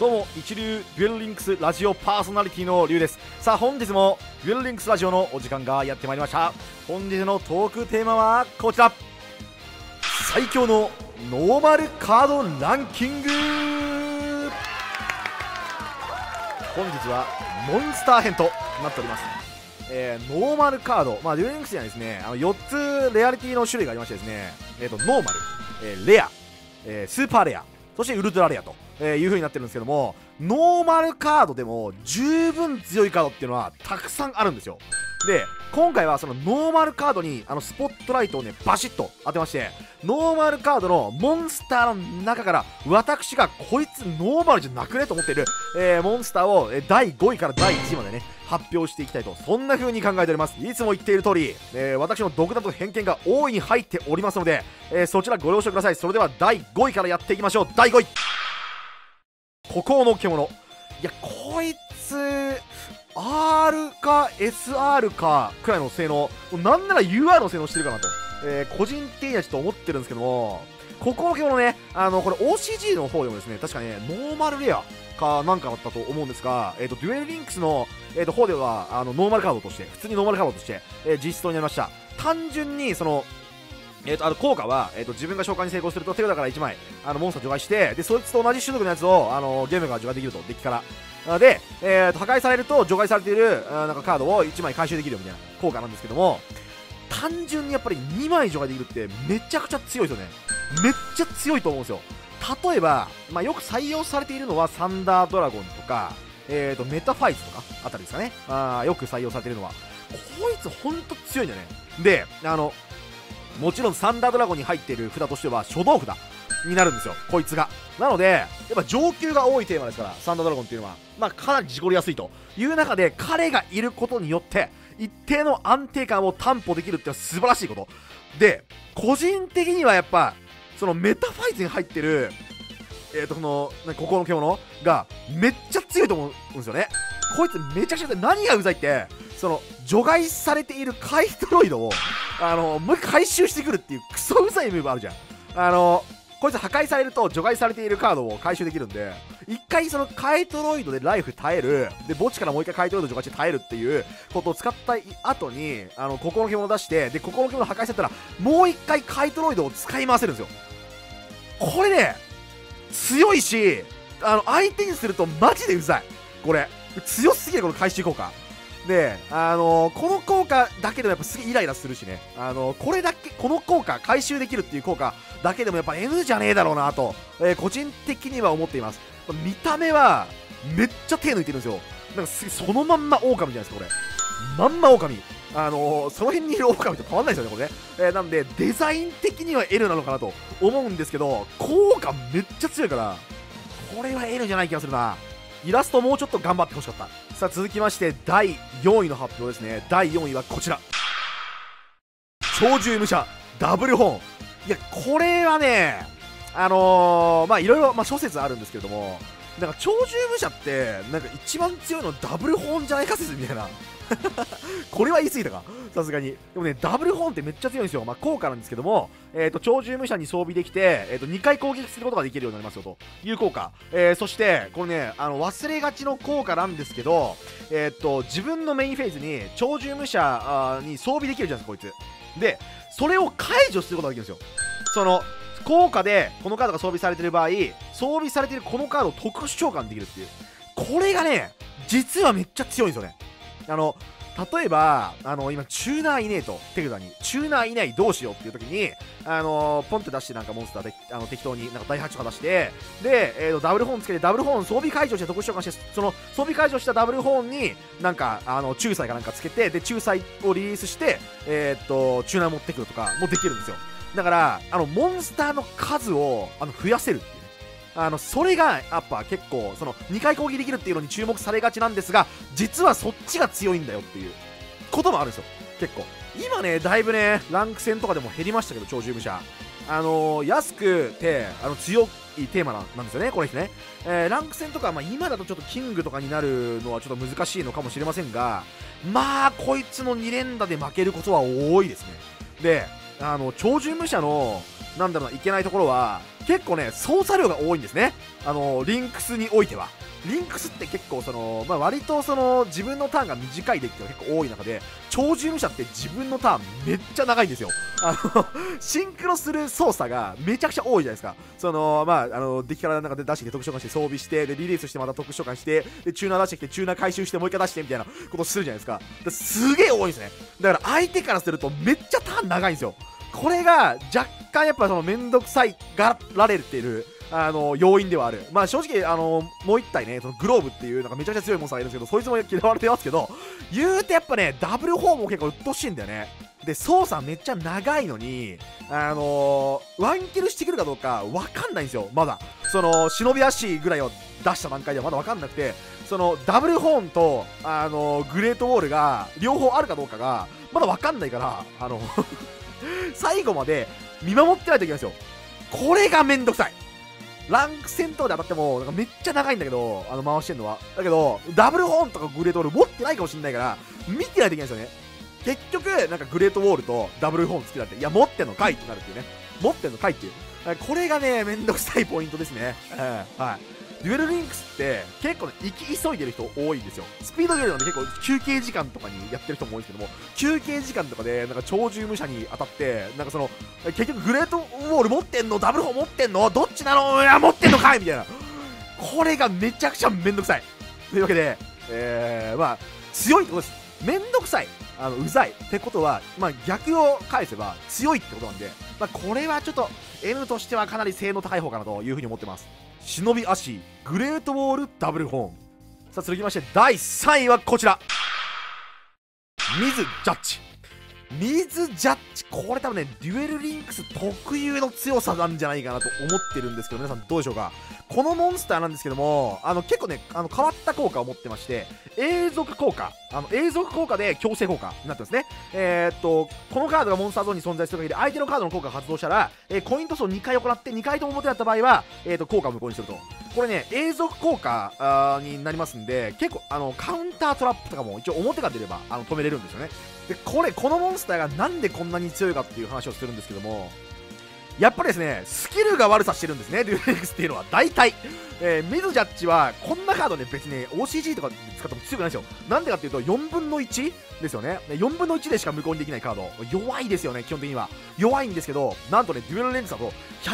どうも一流デュエルリンクスラジオパーソナリティのリュウです。さあ本日もデュエルリンクスラジオのお時間がやってまいりました。本日のトークテーマはこちら、最強のノーマルカードランキング。本日はモンスター編となっております。ノーマルカード、デュエルリンクスにはですね、4つレアリティの種類がありましてですね、ノーマル、レア、スーパーレア、そしてウルトラレアと、いう風になってるんですけども、ノーマルカードでも十分強いカードっていうのはたくさんあるんですよ。で、今回はそのノーマルカードにスポットライトをねバシッと当てまして、ノーマルカードのモンスターの中から私がこいつノーマルじゃなくねと思っている、モンスターを第5位から第1位までね発表していきたいと、そんな風に考えております。いつも言っている通り、私の独断と偏見が大いに入っておりますので、そちらご了承ください。それでは第5位からやっていきましょう。第5位、孤高の獣。いや、こいつ R か SR かくらいの性能、なんなら UR の性能してるかなと、個人的にはちょっと思ってるんですけども、孤高の獣ね、これ OCG の方でもですね、確かねノーマルレアかなんかだったと思うんですが、デュエルリンクスの、方ではノーマルカードとして、普通にノーマルカードとして、実装になりました。単純にその効果は、自分が召喚に成功すると手札から1枚モンスター除外して、でそいつと同じ種族のやつをゲームが除外できると、デッキからで、破壊されると除外されているなんかカードを1枚回収できるみたいな効果なんですけども、単純にやっぱり2枚除外できるってめちゃくちゃ強いですよね。めっちゃ強いと思うんですよ。例えば、よく採用されているのはサンダードラゴンとか、メタファイズとかあたりですかね。よく採用されているのはこいつほんと強いんだよね。で、もちろんサンダードラゴンに入っている札としては初動札になるんですよ、こいつが。なのでやっぱ上級が多いテーマですから、サンダードラゴンっていうのはかなり事故りやすいという中で、彼がいることによって一定の安定感を担保できるっていうのは素晴らしいことで、個人的にはやっぱそのメタファイズに入ってるこのここの獣がめっちゃ強いと思うんですよね。こいつめちゃくちゃ何がうざいって、その除外されているカイトロイドをもう一回回収してくるっていうクソうざいムーブあるじゃん。こいつ破壊されると除外されているカードを回収できるんで、一回そのカイトロイドでライフ耐える、で墓地からもう一回カイトロイド除外して耐えるっていうことを使った後にここの獣を出して、でここの獣破壊されたらもう一回カイトロイドを使い回せるんですよ。これね強いし、相手にするとマジでうざい。これ強すぎる、この回収効果で、この効果だけでもやっぱすげえイライラするしね、これだけ、この効果回収できるっていう効果だけでもやっぱ N じゃねえだろうなと、個人的には思っています。見た目はめっちゃ手抜いてるんですよ。なんかそのまんま狼じゃないですか、これまんま狼。その辺にいる狼と変わんないですよね、これね。なんでデザイン的には L なのかなと思うんですけど、効果めっちゃ強いからこれは L じゃない気がするな。イラストもうちょっと頑張ってほしかった。さあ続きまして第4位の発表ですね。第4位はこちら、鳥獣武者ダブルホーン。いやこれはねいろいろ諸説あるんですけれども、なんか鳥獣武者ってなんか一番強いのダブルホーンじゃないか説みたいなこれは言い過ぎたか、さすがに。でもねダブルホーンってめっちゃ強いんですよ。効果なんですけども、鳥獣武者に装備できて、2回攻撃することができるようになりますよという効果、そしてこれね忘れがちの効果なんですけど、自分のメインフェーズに鳥獣武者に装備できるじゃないですか、こいつで。それを解除することができるんですよ。その効果でこのカードが装備されている場合、装備されているこのカードを特殊召喚できるっていう、これがね実はめっちゃ強いんですよね。例えば今チューナーいねえと、手札にチューナーいないどうしようっていう時にポンって出して、なんかモンスターで適当になんか第8とか出して、で、ダブルホーンつけてダブルホーン装備解除して特殊召喚して、その装備解除したダブルホーンになんか仲裁かなんかつけて、で仲裁をリリースしてチューナー持ってくるとかもできるんですよ。だからモンスターの数を増やせるっていうね、それがやっぱ結構その2回攻撃できるっていうのに注目されがちなんですが、実はそっちが強いんだよっていうこともあるんですよ。結構今ねだいぶねランク戦とかでも減りましたけど、鳥獣武者安くて強いテーマなんですよね、これね。ランク戦とか、今だとちょっとキングとかになるのはちょっと難しいのかもしれませんが、こいつの2連打で負けることは多いですね。で鳥獣武者のなんだろうな、いけないところは結構ね操作量が多いんですね、リンクスにおいては。リンクスって結構割と自分のターンが短いデッキが結構多い中で、超重武者って自分のターンめっちゃ長いんですよ。シンクロする操作がめちゃくちゃ多いじゃないですか。デッキから中で出してきて特殊召喚して装備して、でリリースしてまた特殊召喚して、でチューナー出してきてチューナー回収してもう一回出してみたいなことするじゃないですか。すげえ多いんですね。だから相手からするとめっちゃターン長いんですよ。これが若干やっぱめんどくさいがられてる要因ではある。正直もう1体ね、グローブっていうなんかめちゃくちゃ強いモンスターがいるんですけど、そいつも嫌われてますけど、言うてやっぱねダブルホームも結構鬱陶しいんだよね。で操作めっちゃ長いのにワンキルしてくるかどうか分かんないんですよ。まだ忍び足ぐらいを出した段階ではまだ分かんなくて、ダブルホーンとグレートウォールが両方あるかどうかがまだ分かんないから最後まで見守ってないといけないんですよ。これがめんどくさい。ランク戦闘で当たってもなんかめっちゃ長いんだけど、回してんのはだけどダブルホーンとかグレートウォール持ってないかもしれないから見てないといけないんですよね。結局なんかグレートウォールとダブルホーンつけられて、いや持ってんのかいってなるっていうね。持ってんのかいっていう、これがねめんどくさいポイントですね。はい。デュエルリンクスって結構ね行き急いでる人多いんですよ。スピードデュエルなんで結構休憩時間とかにやってる人も多いんですけども、休憩時間とかでなんか超重武者に当たってなんか結局グレートウォール持ってんのダブルホーン持ってんのどっちなの、いや持ってんのかいみたいな、これがめちゃくちゃめんどくさいというわけで、強いってことです。めんどくさい、うざいってことは、逆を返せば強いってことなんで、これはちょっと N としてはかなり性能高い方かなというふうに思ってます。忍び足グレートウォールダブルホーン。さあ続きまして第3位はこちら、ミズ・ジャッジ。ミズ・ジャッジ、これ多分ねデュエルリンクス特有の強さなんじゃないかなと思ってるんですけど、皆さんどうでしょうか。このモンスターなんですけども、結構ね変わった効果を持ってまして、永続効果、永続効果で強制効果になってますね。このカードがモンスターゾーンに存在する限り相手のカードの効果が発動したら、コイントスを2回行って2回とも表だった場合は、効果を無効にすると。これね永続効果になりますんで、結構カウンタートラップとかも一応表が出れば止めれるんですよね。でこのモンスターがなんでこんなに強いかっていう話をするんですけども、やっぱりですねスキルが悪さしてるんですね、デュエルリンクスっていうのは。大体ミズ・ジャッジはこんなカードね別に OCG とか使っても強くないですよ。なんでかっていうと4分の1ですよね。4分の1でしか無効にできないカード、弱いですよね。基本的には弱いんですけど、なんとねデュエルリンクスだと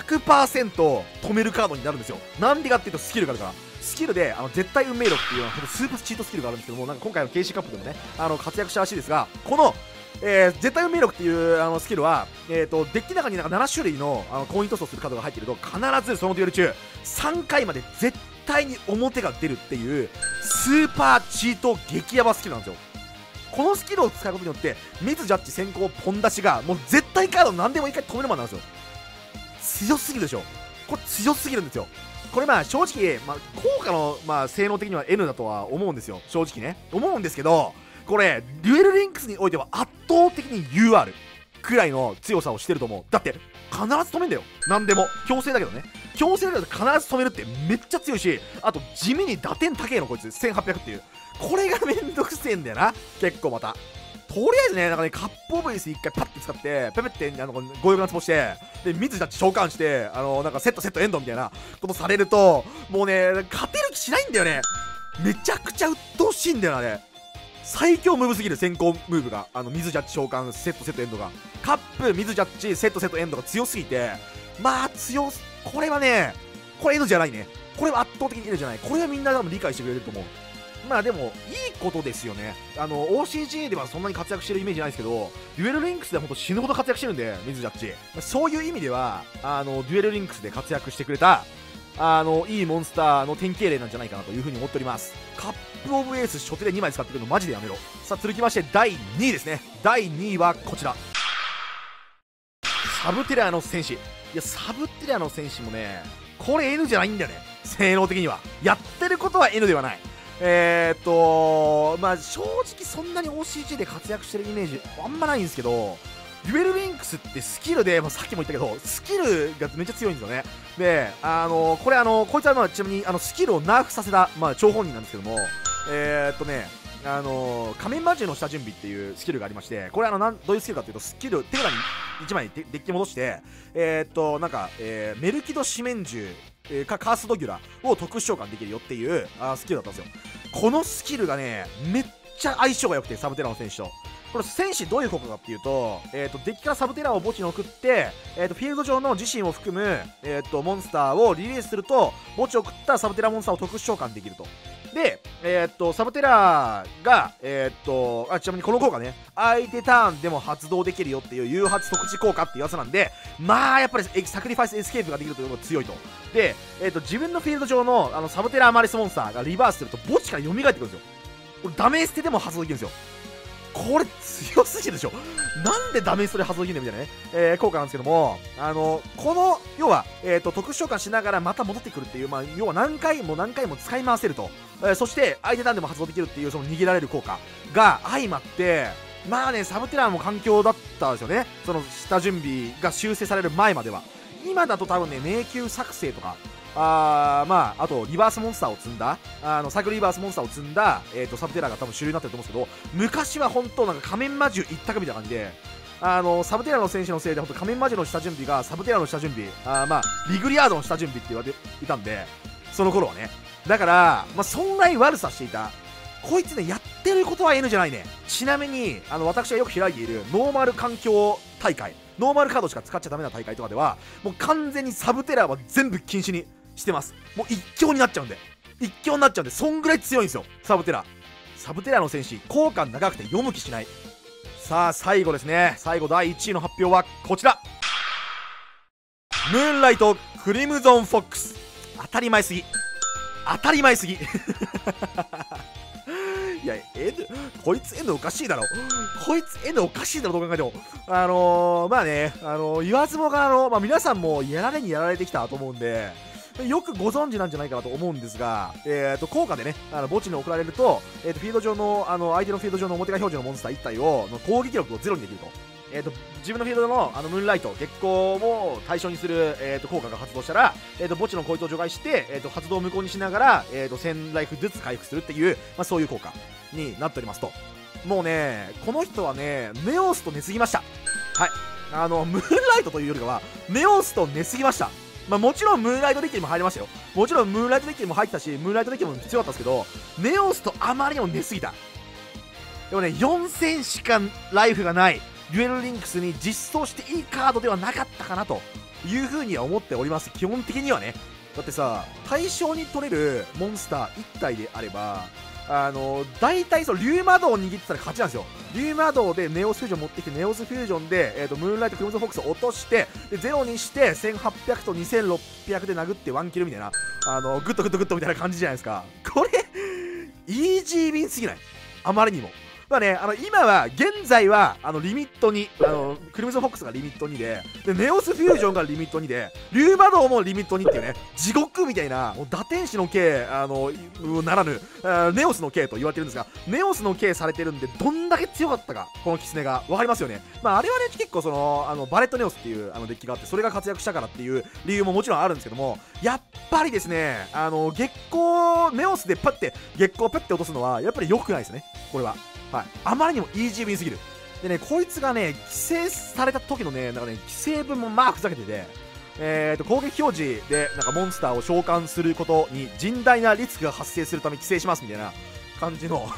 100% 止めるカードになるんですよ。なんでかっていうとスキルがあるから。スキルで絶対運命力っていうスーパーチートスキルがあるんですけども、なんか今回の KC カップでもね活躍したらしいですが、この絶対運命力っていうスキルは、デッキの中になんか7種類のコイントスをするカードが入っていると、必ずそのデュエル中3回まで絶対に表が出るっていうスーパーチート激ヤバスキルなんですよ。このスキルを使うことによってミズ・ジャッジ先行ポン出しがもう絶対カード何でも一回止めるまでなんですよ。強すぎるでしょ。これ強すぎるんですよ。これ正直、効果の性能的には N だとは思うんですよ。正直ね思うんですけど、これデュエルリンクスにおいては圧倒的に UR くらいの強さをしてると思う。だって必ず止めんだよ。何でも強制だけどね、強制だけど必ず止めるってめっちゃ強いし、あと地味に打点高えのこいつ1800っていう、これがめんどくせえんだよな。結構またとりあえずね、なんかね、カップオブエース1回パッて使って、ペペって強力なツボして、で、ミズたち召喚して、なんかセットエンドみたいなことされると、もうね、勝てる気しないんだよね。めちゃくちゃ鬱陶しいんだよな、あれ。最強ムーブすぎる、先行ムーブが。ミズジャッジ召喚、セットエンドが。カップ、ミズジャッジ、セットエンドが強すぎて、これはね、これ N じゃないね。これは圧倒的に N じゃない。これはみんな多分理解してくれると思う。でもいいことですよね。OCG ではそんなに活躍してるイメージないですけど、デュエルリンクスでは本当死ぬほど活躍してるんで、ミズジャッジ。そういう意味ではデュエルリンクスで活躍してくれたいいモンスターの典型例なんじゃないかなというふうに思っております。カップオブエース初手で2枚使ってくるのマジでやめろ。さあ続きまして第2位ですね。第2位はこちら、サブテラの戦士。いやサブテラの戦士もね、これ N じゃないんだよね。性能的にはやってることは N ではない。正直そんなに OCG で活躍してるイメージあんまないんですけど、デュエルリンクスってスキルで、さっきも言ったけどスキルがめっちゃ強いんですよね。でこれこいつはちなみにスキルをナーフさせた、張本人なんですけども、 仮面魔獣の下準備っていうスキルがありまして、これどういうスキルかっていうと、スキル手札に1枚デッキ戻して、なんか、メルキド四面獣カーストギュラを特殊召喚できるよっていうスキルだったんですよ。このスキルがね、めっちゃ相性が良くて、サブテラの戦士と。これ戦士どういう効果かっていうと、デッキからサブテラを墓地に送って、フィールド上の自身を含む、モンスターをリリースすると、墓地を送ったサブテラモンスターを特殊召喚できると。で、サブテラが、ちなみにこの効果ね、相手ターンでも発動できるよっていう誘発特殊効果っていうやつなんで、まあやっぱりサクリファイスエスケープができるというのが強いと。で、自分のフィールド上のサブテラマリスモンスターがリバースすると墓地から蘇ってくるんですよ。これダメ捨てでも発動できるんですよ。これ強すぎるでしょ。なんでダメストで発動できるんだみたいなね、効果なんですけども、この要は、特殊召喚しながらまた戻ってくるっていう、要は何回も使い回せると、そして相手ターンでも発動できるっていうその逃げられる効果が相まって、まあね、サブテラーも環境だったんですよね。その下準備が修正される前までは。今だと多分ね、迷宮作成とかあとリバースモンスターを積んだサイクルリバースモンスターを積んだ、サブテラーが多分主流になってると思うんですけど、昔は本当なんか仮面魔獣一択みたいな感じで、サブテラーの選手のせいで本当仮面魔獣の下準備がサブテラーの下準備リグリアードの下準備って言われていたんで、その頃はね。だから、そんなに悪さしていたこいつね、やってることは N じゃないね。ちなみに私がよく開いているノーマル環境大会、ノーマルカードしか使っちゃダメな大会とかではもう完全にサブテラーは全部禁止にしてます。もう一強になっちゃうんで、そんぐらい強いんですよ、サブテラーの戦士、効果長くて読む気しない。さあ最後ですね、最後第1位の発表はこちら、ムーンライトクリムゾンフォックス。当たり前すぎいや、こいつ N おかしいだろ、どう考えても。言わずもが皆さんもやられてきたと思うんで、よくご存知なんじゃないかなと思うんですが、効果でね、墓地に送られると、フィールド上の、相手のフィールド上の表が表示のモンスター1体を、攻撃力をゼロにできると。自分のフィールドのムーンライト、月光を対象にする、効果が発動したら、墓地のこいつを除外して、発動を無効にしながら、1000ライフずつ回復するっていう、そういう効果になっておりますと。もうね、この人はね、ネオスと寝すぎました。はい。ムーンライトというよりかは、ネオスと寝すぎました。もちろんムーンライトデッキにも入りましたよ。もちろんムーンライトデッキにも入ってたし、ムーンライトデッキも強かったんですけど、ネオスとあまりにも寝すぎた。でもね、4000しかライフがないデュエルリンクスに実装していいカードではなかったかなというふうには思っております。基本的にはね。だってさ、対象に取れるモンスター1体であれば、大体リューマドを握ってたら勝ちなんですよ。リューマドでネオスフュージョン持ってきて、ネオスフュージョンで、ムーンライトクリムゾンフォックスを落として、でゼロにして1800と2600で殴ってワンキルみたいな、グッドみたいな感じじゃないですか。これイージービンすぎない？あまりにも。今は現在はリミット2、クリムゾンフォックスがリミット2で、ネオスフュージョンがリミット2で、リューバドーもリミット2っていうね、地獄みたいな、もう打天使の K ならぬネオスの K と言われてるんですが、ネオスの K されてるんで、どんだけ強かったか、このキツネが分かりますよね。あれはね、結構バレットネオスっていうデッキがあって、それが活躍したからっていう理由ももちろんあるんですけども、やっぱりですね、月光ネオスでパッて月光ペッて落とすのはやっぱり良くないですね、これは。はい、あまりにもイージービンすぎる。でね、こいつがね、規制された時のね、規制分もふざけてて、攻撃表示でモンスターを召喚することに甚大なリスクが発生するため規制しますみたいな感じの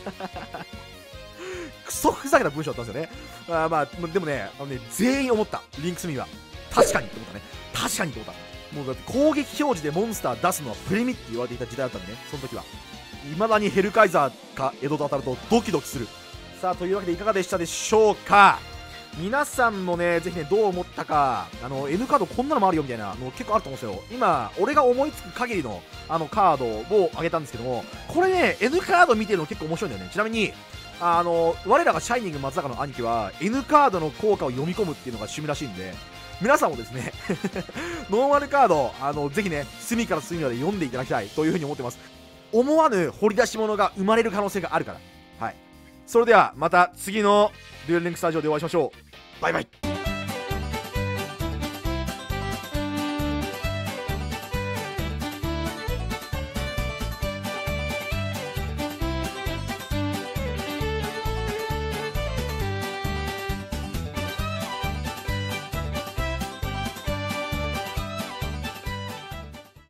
クソふざけた文章だったんですよね。でもね、全員思った。リンクスミーは確かにって思ったね。確かにって思った。もうだって攻撃表示でモンスター出すのはプレミって言われていた時代だったんでね、その時は。未だにヘルカイザーかエドと当たるとドキドキする。さあ、というわけでいかがでしたでしょうか。皆さんもね、ぜひね、どう思ったか、N カードこんなのもあるよみたいなの結構あると思うんですよ。今俺が思いつく限りのカードをあげたんですけども、これね N カード見てるの結構面白いんだよね。ちなみに我らがシャイニング松坂の兄貴は N カードの効果を読み込むっていうのが趣味らしいんで、皆さんもですねノーマルカードぜひね、隅から隅まで読んでいただきたいというふうに思ってます。思わぬ掘り出し物が生まれる可能性があるから。はい。それではまた次のデュエルリンクスタジオでお会いしましょう。バイバイ。